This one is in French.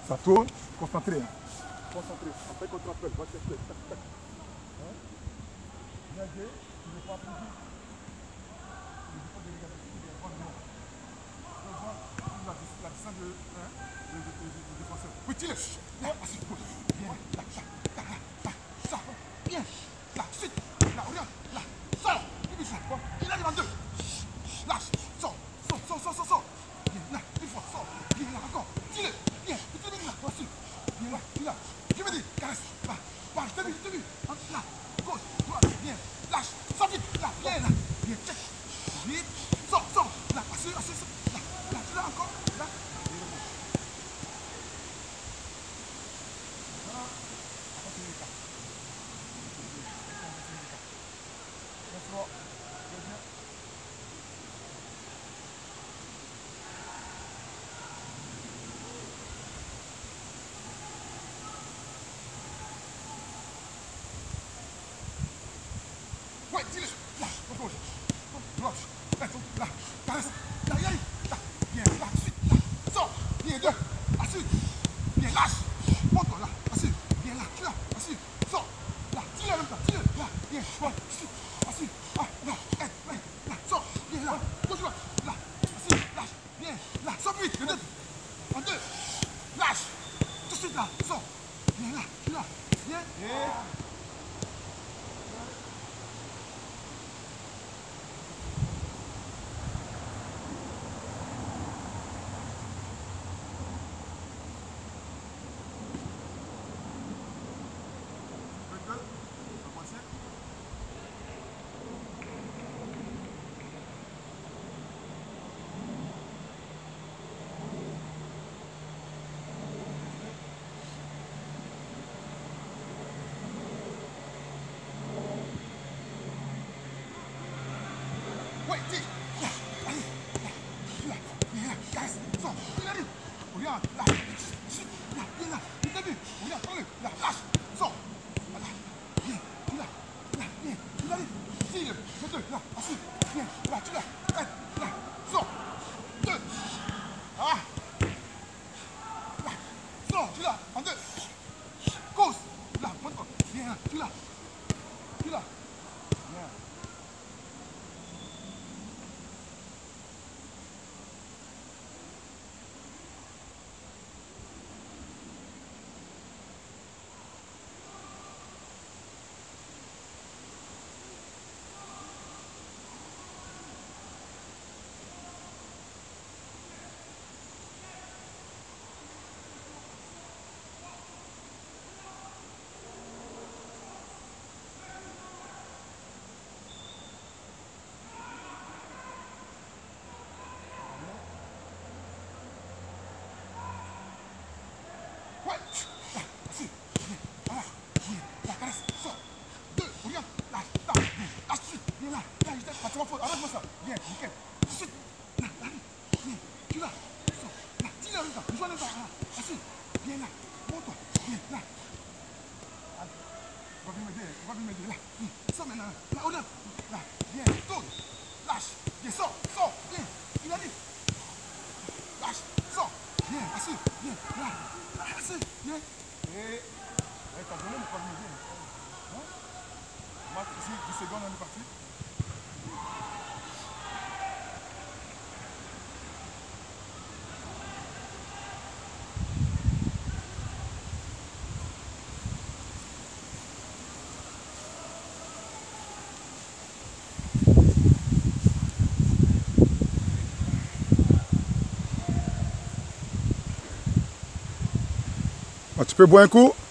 Ça tourne, concentré. Hein. Concentré. Après qu'on te rappelle, va chercher. Hein? Bien joué, tu ne pas plus vite. Il faut dégager des bonnes mains. La descente de défenseur. Oui, tire-le. Bien, assis, bouge. Bien, là, ça. Bien, là, suite. Là, regarde, là, sors. Il arrive en deux. Lâche, sors. Bien, là, une fois, sors. Bien, là, encore. Tire-le. Bien, là, voici. Bien, là. Je me dis, caresse. Là, je t'ai vu. Là, gauche, droite, bien. Lâche, sors vite. Là, bien, là. Bien, check. Vite, sors. Là, assis. Là, tu l'as encore. Là. Ouais, tire-le. Là, gauche. Droite. Là, caresse. Là, y aller. Là, bien, là, suite. Là, sors. Bien, deux. Assis. Bien, lâche. Monte-toi, là. Assis. Bien, là, tu l'as. Assis. Sors. Là, tire-le en même temps. Tire-le. Là, bien. Voilà. Assis. Ah, là, là, sors. Bien, là. Gauche, droite. Là, assis. Lâche. Bien, là, sors vite. Le deux. En deux. Lâche. Tout de suite, là. Sors. Bien, là, tu l'as. Bien. Et... Ouais, tire. Là, allez. Là, bien, là, caresse. Sors. Il arrive. Regarde, là. Là, bien là. Il t'a vu. Regarde, prends-le. Là, lâche. Sors. Voilà. Bien, tu l'as. Là, bien. Il arrive. Tire. C'est deux. Là, assis. Bien. Là, tu l'as. Là, sors. Deux. Ah. Là, sors. Tu l'as. En deux. Cause. Là, monte-toi. Bien, là, tu l'as. Bien. Ouais. Là, assis. Bien. Voilà. Bien. La caresse. Sors. Deux. Regarde. Là. Bien. Assis. Bien là. Là, je t'aide. Pas faute. Arrête-moi ça. Bien. Nickel. Tout de suite. Là. Bien. Tu l'as. Sors. Là. Tire en même temps. Joue en même temps. Là. Assis. Bien là. Monte-toi. Bien. Là. Allez. On va venir m'aider. Là. Bien. Sors maintenant. Là. Regarde. Là. Bien. Tourne. Lâche. Bien. Sors. Bien. Il a dit. Lâche. Sors. Bien. Assis. Bien. Là. Assis. Bien. Et... t'as donné le premier bien. Hein? Marque ici, 10 secondes, on est parti. Tu peux boire un coup?